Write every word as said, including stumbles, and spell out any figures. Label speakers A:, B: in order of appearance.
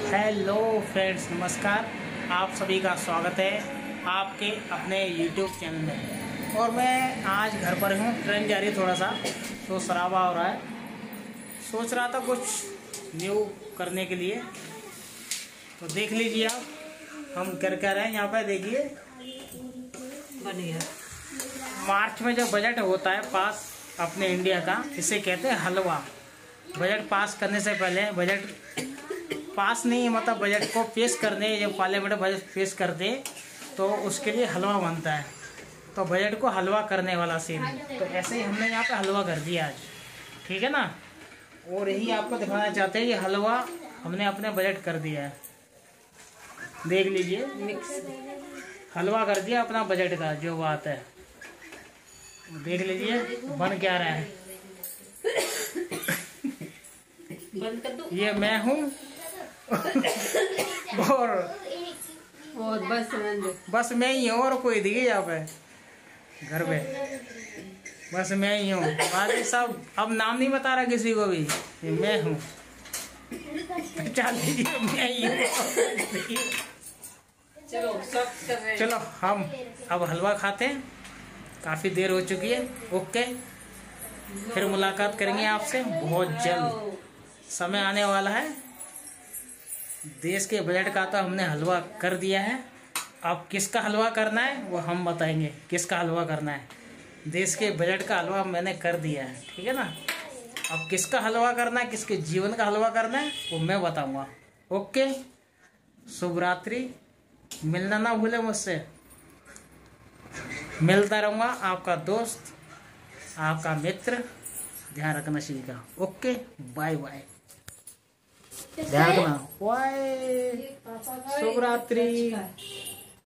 A: Hello friends, नमस्कार। आप सभी का स्वागत है आपके अपने यूट्यूब चैनल में। और मैं आज घर पर हूँ, ट्रेन जा रही है, थोड़ा सा तो शराबा हो रहा है। सोच रहा था कुछ न्यू करने के लिए, तो देख लीजिए आप हम कर कर रहे हैं। यहाँ पर देखिए, मार्च में जब बजट होता है पास अपने इंडिया का, इसे कहते हैं हलवा। बजट पास करने से पहले, बजट पास नहीं मतलब बजट को पेश करने, जब पार्लियामेंट बजट पेश करते तो उसके लिए हलवा बनता है। तो बजट को हलवा करने वाला सीन, तो ऐसे ही हमने यहाँ पे हलवा कर दिया आज, ठीक है ना। और यही आपको दिखाना चाहते हैं, ये हलवा हमने अपने बजट कर दिया है। देख लीजिए, मिक्स हलवा कर दिया अपना बजट का, जो बात है। देख लीजिए बन क्या रहा है। ये मैं हूँ और
B: और बस
A: बस मैं ही हूँ, और कोई दिखे यहाँ पे घर पे, बस मैं ही हूँ। बाकी सब अब नाम नहीं बता रहा किसी को भी, ये मैं हूँ। चल लीजिए, मैं ही हूँ।
B: चलो सब कर रहे हैं।
A: चलो हम अब हलवा खाते हैं, काफी देर हो चुकी है। ओके, फिर मुलाकात करेंगे आपसे बहुत जल्द। समय आने वाला है। देश के बजट का तो हमने हलवा कर दिया है, अब किसका हलवा करना है वो हम बताएंगे। किसका हलवा करना है, देश के बजट का हलवा मैंने कर दिया है, ठीक है ना। अब किसका हलवा करना है, किसके जीवन का हलवा करना है वो मैं बताऊंगा। ओके, शुभ रात्रि। मिलना ना भूले मुझसे, मिलता रहूँगा। आपका दोस्त, आपका मित्र। ध्यान रखना सी का। Okay, bye bye. ध्यान रखना, बाय, शुभ रात्रि।